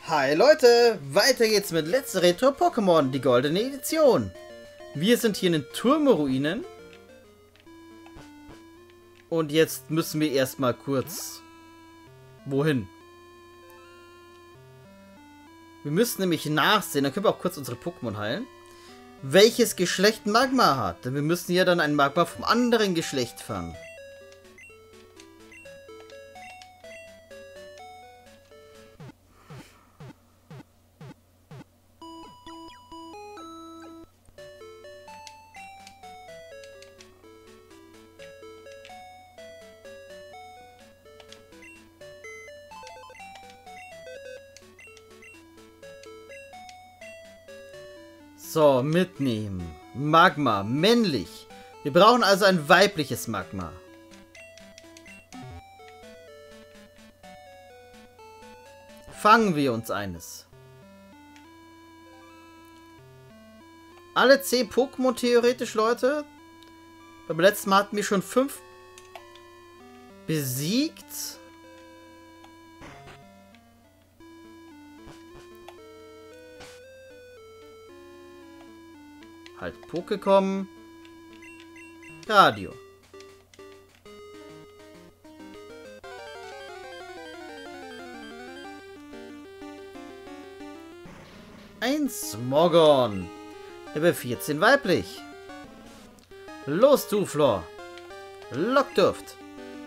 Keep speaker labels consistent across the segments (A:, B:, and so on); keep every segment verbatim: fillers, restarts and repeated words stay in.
A: Hi Leute, weiter geht's mit Let's Retro Pokémon, die goldene Edition. Wir sind hier in den Turmruinen. Und jetzt müssen wir erstmal kurz... Wohin? Wir müssen nämlich nachsehen, dann können wir auch kurz unsere Pokémon heilen, welches Geschlecht Magma hat. Denn wir müssen ja dann ein Magma vom anderen Geschlecht fangen. So, mitnehmen. Magma, männlich. Wir brauchen also ein weibliches Magma. Fangen wir uns eines. Alle zehn Pokémon theoretisch, Leute. Beim letzten Mal hatten wir schon fünf besiegt. Halt Pokécom. Radio. Ein Smogon. Level vierzehn weiblich. Los, Duflor. Lockduft.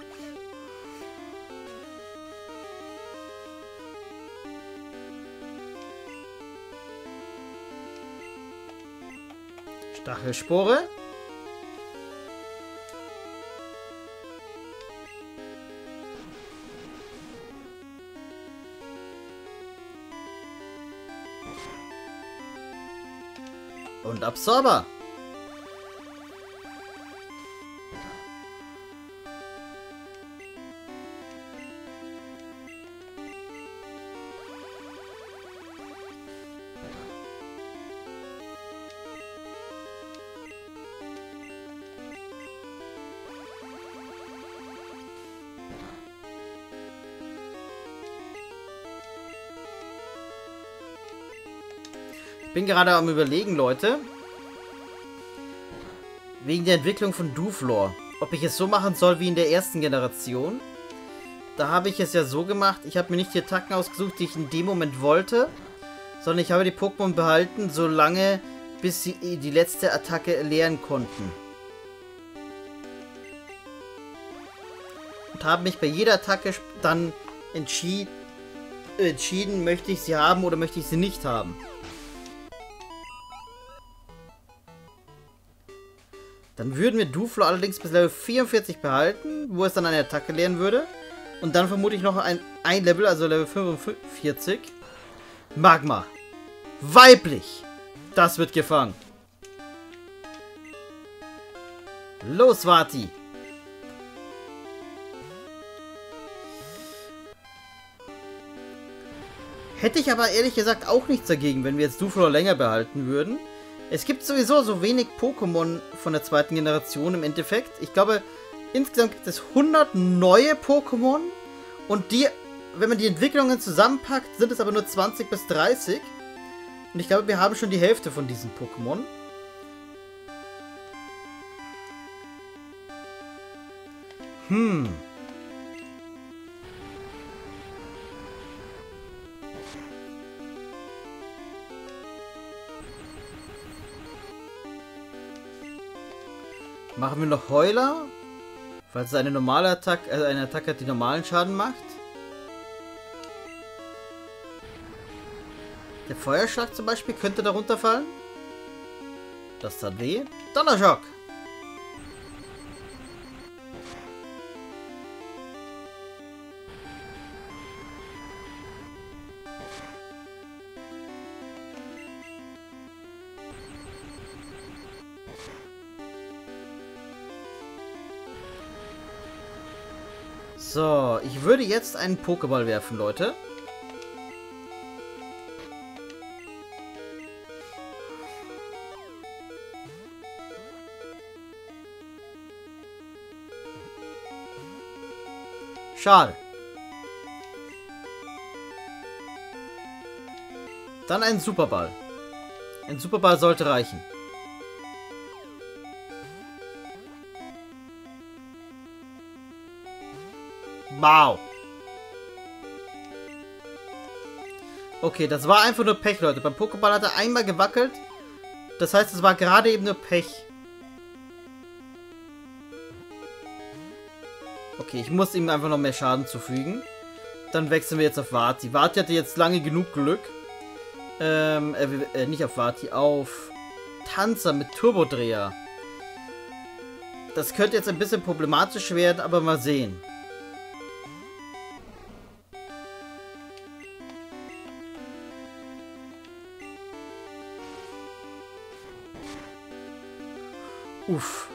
A: Stachelspore. Und Absorber. Ich bin gerade am Überlegen, Leute, wegen der Entwicklung von Duflor, ob ich es so machen soll wie in der ersten Generation. Da habe ich es ja so gemacht, ich habe mir nicht die Attacken ausgesucht, die ich in dem Moment wollte, sondern ich habe die Pokémon behalten, solange bis sie die letzte Attacke lernen konnten. Und habe mich bei jeder Attacke dann entschied entschieden, möchte ich sie haben oder möchte ich sie nicht haben. Dann würden wir Duflor allerdings bis Level vierundvierzig behalten, wo es dann eine Attacke lernen würde. Und dann vermute ich noch ein, ein Level, also Level fünfundvierzig. Magma. Weiblich. Das wird gefangen. Los, Vati. Hätte ich aber ehrlich gesagt auch nichts dagegen, wenn wir jetzt Duflor länger behalten würden. Es gibt sowieso so wenig Pokémon von der zweiten Generation im Endeffekt. Ich glaube, insgesamt gibt es hundert neue Pokémon. Und die, wenn man die Entwicklungen zusammenpackt, sind es aber nur zwanzig bis dreißig. Und ich glaube, wir haben schon die Hälfte von diesen Pokémon. Hm. Machen wir noch Heuler, falls es eine normale Attacke, also eine Attacke hat, die normalen Schaden macht. Der Feuerschlag zum Beispiel könnte darunter fallen. Das tat weh. Donnerschock. So, ich würde jetzt einen Pokéball werfen, Leute. Schade. Dann ein Superball. Ein Superball sollte reichen. Wow. Okay, das war einfach nur Pech, Leute. Beim Pokéball hat er einmal gewackelt. Das heißt, es war gerade eben nur Pech. Okay, ich muss ihm einfach noch mehr Schaden zufügen. Dann wechseln wir jetzt auf Vati. Vati hatte jetzt lange genug Glück. Ähm, äh, äh, nicht auf Vati, auf Tanzer mit Turbodreher. Das könnte jetzt ein bisschen problematisch werden, aber mal sehen. Uff.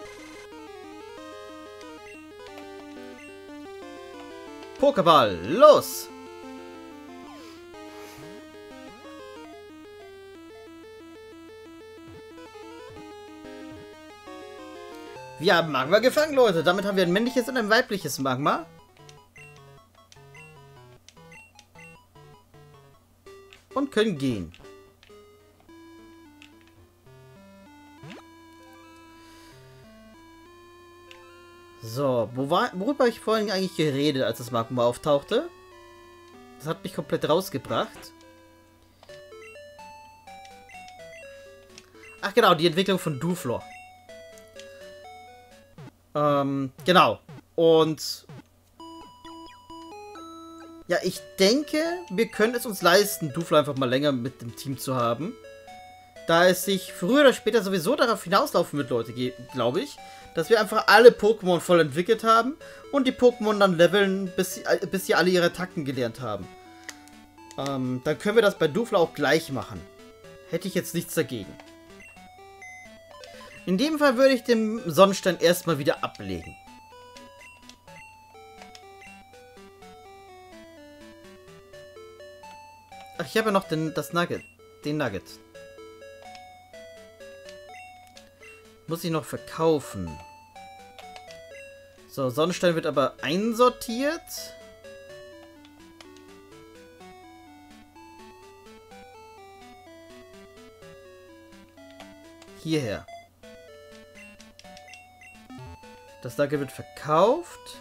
A: Pokéball, los! Wir haben Magma gefangen, Leute. Damit haben wir ein männliches und ein weibliches Magma. Und können gehen. So, wo war, worüber habe ich vorhin eigentlich geredet, als das Magma auftauchte? Das hat mich komplett rausgebracht. Ach genau, die Entwicklung von Duflor. Ähm, genau. Und ja, ich denke, wir können es uns leisten, Duflor einfach mal länger mit dem Team zu haben. Da es sich früher oder später sowieso darauf hinauslaufen wird, Leute, glaube ich, dass wir einfach alle Pokémon voll entwickelt haben und die Pokémon dann leveln, bis sie, bis sie alle ihre Attacken gelernt haben. Ähm, dann können wir das bei Duflor auch gleich machen. Hätte ich jetzt nichts dagegen. In dem Fall würde ich den Sonnenstein erstmal wieder ablegen. Ach, ich habe ja noch den, das Nugget. Den Nugget. Muss ich noch verkaufen. So, Sonnenstein wird aber einsortiert. Hierher. Das Nugget wird verkauft.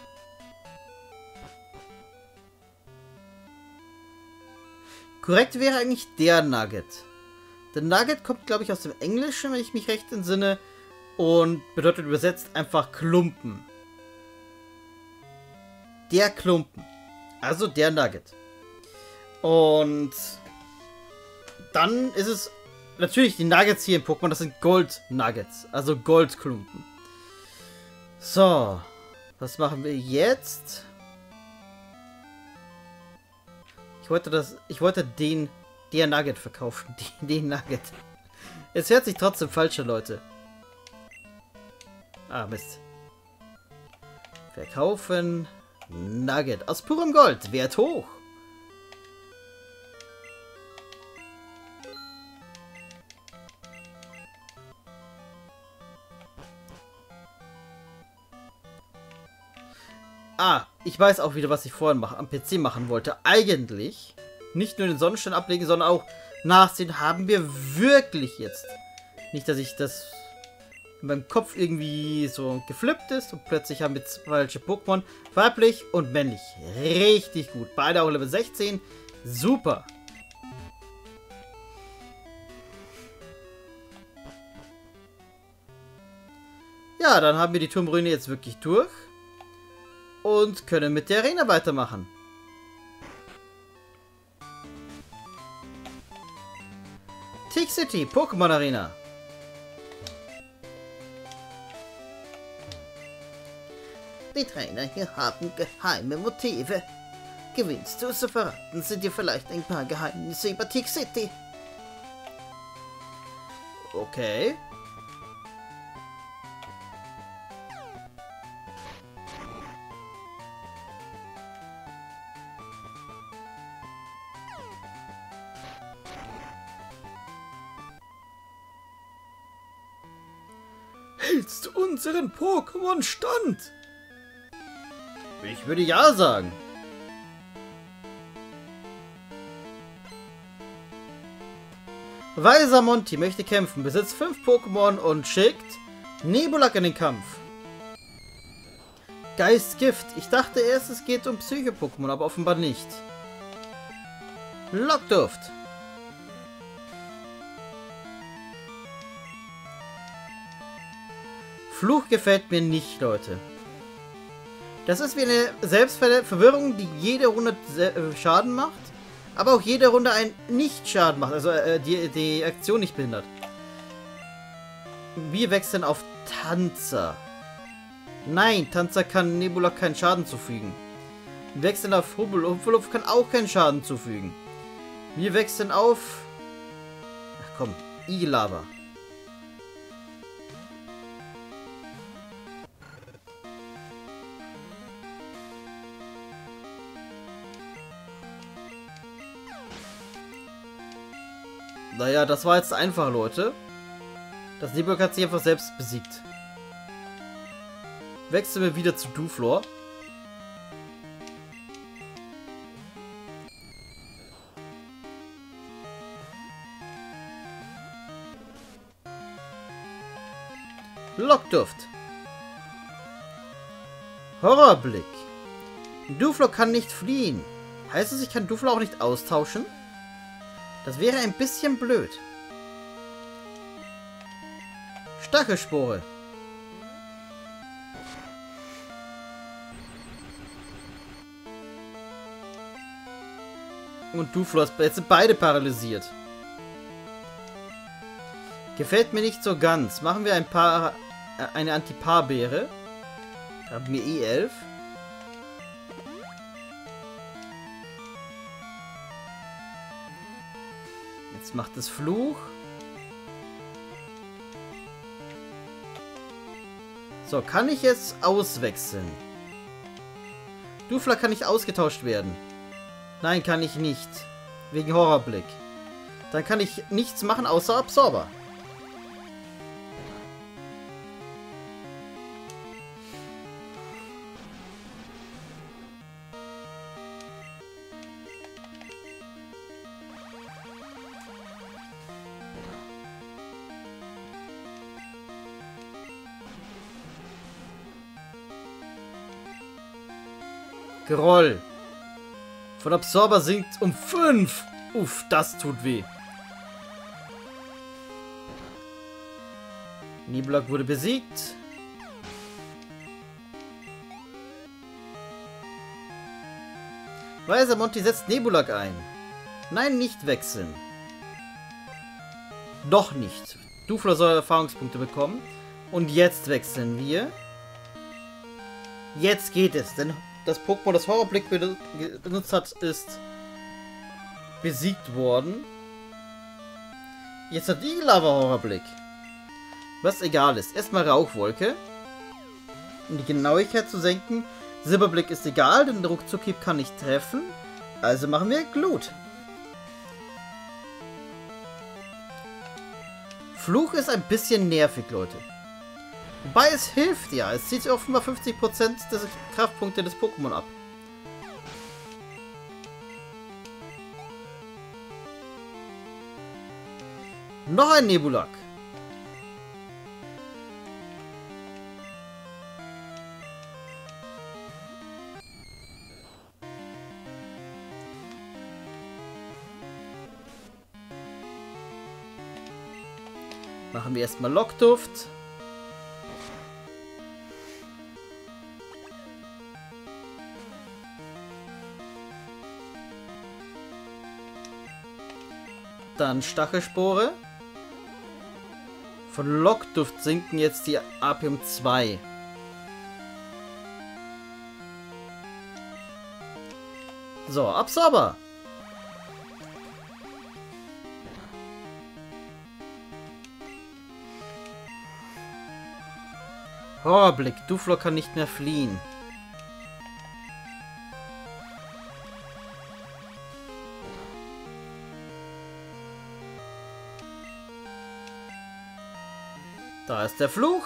A: Korrekt wäre eigentlich der Nugget. Der Nugget kommt, glaube ich, aus dem Englischen, wenn ich mich recht entsinne. Und bedeutet übersetzt einfach Klumpen. Der Klumpen. Also der Nugget. Und dann ist es natürlich die Nuggets hier im Pokémon. Das sind Gold Nuggets. Also Goldklumpen. So. Was machen wir jetzt? Ich wollte das. Ich wollte den. Der Nugget verkaufen. Den, den Nugget. Es hört sich trotzdem falsch an, Leute. Ah, Mist. Verkaufen. Nugget. Aus purem Gold. Wert hoch. Ah, ich weiß auch wieder, was ich vorhin mach, am P C machen wollte. Eigentlich nicht nur den Sonnenstein ablegen, sondern auch nachsehen, haben wir wirklich jetzt. Nicht, dass ich das in meinem Kopf irgendwie so geflippt ist und plötzlich haben wir falsche Pokémon. Weiblich und männlich. Richtig gut. Beide auch Level sechzehn. Super. Ja, dann haben wir die Turmruine jetzt wirklich durch. Und können mit der Arena weitermachen. Tick City, Pokémon Arena. Die Trainer hier haben geheime Motive. Gewinnst du, so verraten sie dir vielleicht ein paar Geheimnisse über Tick City. Okay. Hältst du unseren Pokémon stand? Ich würde ja sagen. Weiser Monty möchte kämpfen, besitzt fünf Pokémon und schickt Nebulak in den Kampf. Geistgift. Ich dachte erst, es geht um Psycho-Pokémon, aber offenbar nicht. Lockduft. Fluch gefällt mir nicht, Leute. Das ist wie eine Selbstverwirrung, die jede Runde Schaden macht, aber auch jede Runde einen Nicht-Schaden macht, also äh, die, die Aktion nicht behindert. Wir wechseln auf Tanzer. Nein, Tanzer kann Nebulak keinen Schaden zufügen. Wir wechseln auf Hubbel. Hubbelupf kann auch keinen Schaden zufügen. Wir wechseln auf... Ach komm, Igellava. Naja, das war jetzt einfach, Leute. Das Nebulak hat sich einfach selbst besiegt. Wechseln wir wieder zu Duflor. Lockduft. Horrorblick. Duflor kann nicht fliehen. Heißt es, ich kann Duflor auch nicht austauschen? Das wäre ein bisschen blöd. Stachelspore. Und Duflor ist jetzt sind beide paralysiert. Gefällt mir nicht so ganz. Machen wir ein paar äh, eine Antiparbeere. Haben wir E elf. Jetzt macht es Fluch. So, kann ich jetzt auswechseln? Duflor kann nicht ausgetauscht werden. Nein, kann ich nicht. Wegen Horrorblick. Dann kann ich nichts machen, außer Absorber. Groll. Von Absorber sinkt um fünf. Uff, das tut weh. Nebulak wurde besiegt. Weiser Monty setzt Nebulak ein. Nein, nicht wechseln. Doch nicht. Duflor soll Erfahrungspunkte bekommen. Und jetzt wechseln wir. Jetzt geht es, denn das Pokémon, das Horrorblick benutzt hat, ist besiegt worden. Jetzt hat Igellava Horrorblick. Was egal ist. Erstmal Rauchwolke. Um die Genauigkeit zu senken. Silberblick ist egal, denn der Ruckzuckhieb kann nicht treffen. Also machen wir Glut. Fluch ist ein bisschen nervig, Leute. Wobei es hilft ja. Es zieht offenbar fünfzig Prozent des Kraftpunkte des Pokémon ab. Noch ein Nebulak. Machen wir erstmal Lockduft. Dann Stachelspore. Von Lockduft sinken jetzt die A P um zwei. So, Absorber. Horrorblick. Duflor kann nicht mehr fliehen. Da ist der Fluch.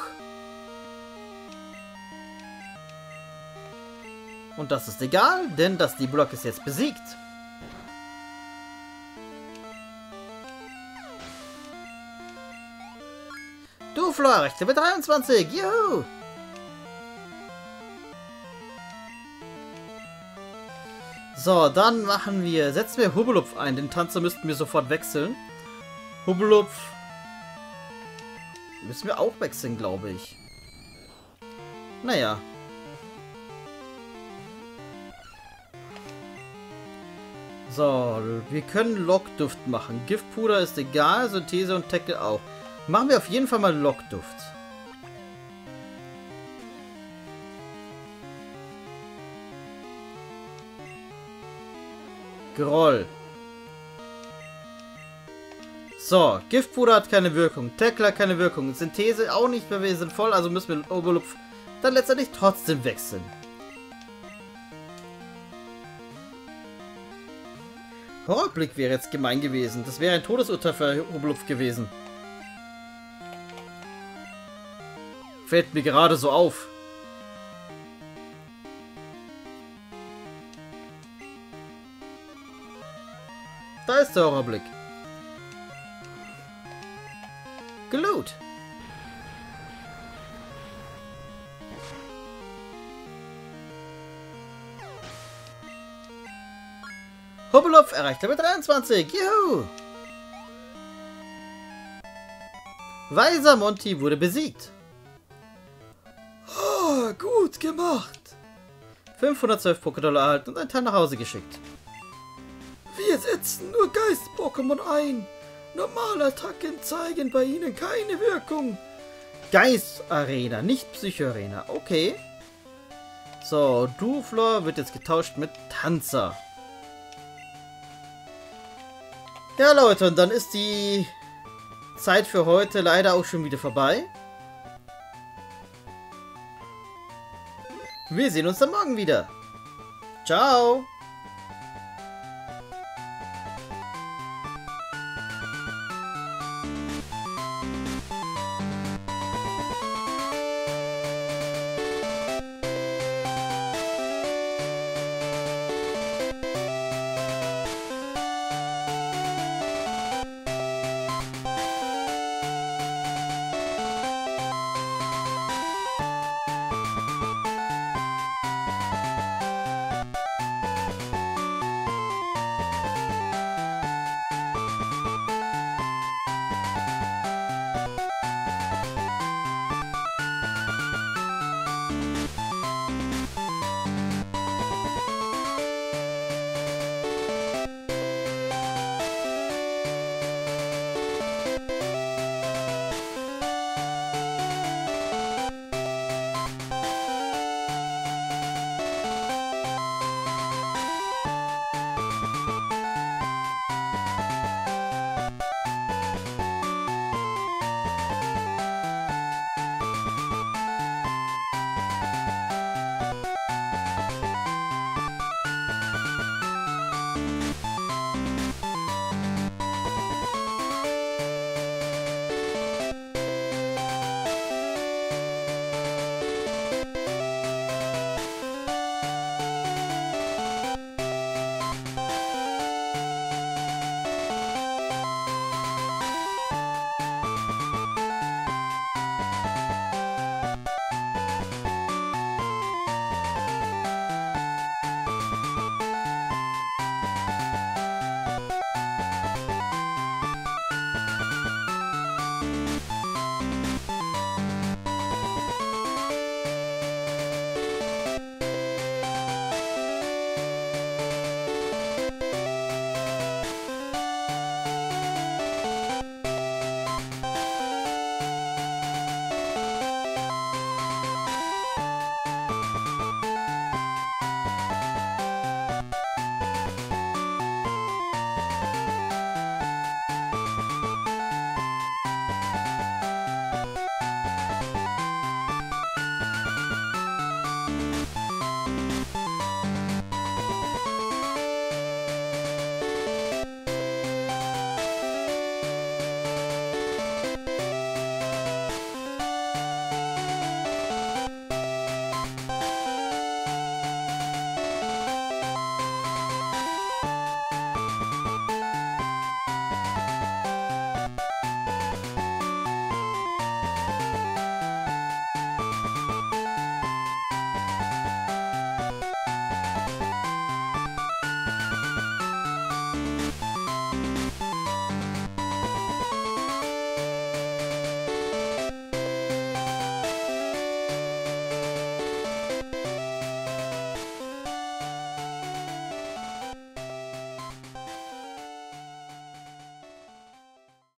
A: Und das ist egal, denn das Nebulak ist jetzt besiegt. Duflo erreicht Level dreiundzwanzig. Juhu! So, dann machen wir, setzen wir Hubbelupf ein. Den Tanzer müssten wir sofort wechseln. Hubbelupf müssen wir auch wechseln, glaube ich. Naja. So, wir können Lockduft machen. Giftpuder ist egal, Synthese und Tackle auch. Machen wir auf jeden Fall mal Lockduft. Groll. So, Giftpuder hat keine Wirkung. Tackle hat keine Wirkung. Synthese auch nicht, weil wir sind voll, also müssen wir Oberlupf dann letztendlich trotzdem wechseln. Horrorblick wäre jetzt gemein gewesen. Das wäre ein Todesurteil für Oberlupf gewesen. Fällt mir gerade so auf. Da ist der Horrorblick. Glut. Hubbelupf erreicht Level dreiundzwanzig. Juhu! Weiser Monty wurde besiegt. Oh, gut gemacht. fünfhundertzwölf Pokédollar erhalten und ein Teil nach Hause geschickt. Wir setzen nur Geist-Pokémon ein. Normale Attacken zeigen bei ihnen keine Wirkung. Geist-Arena, nicht Psycho-Arena. Okay. So, Duflor wird jetzt getauscht mit Tanzer. Ja, Leute, und dann ist die Zeit für heute leider auch schon wieder vorbei. Wir sehen uns dann morgen wieder. Ciao.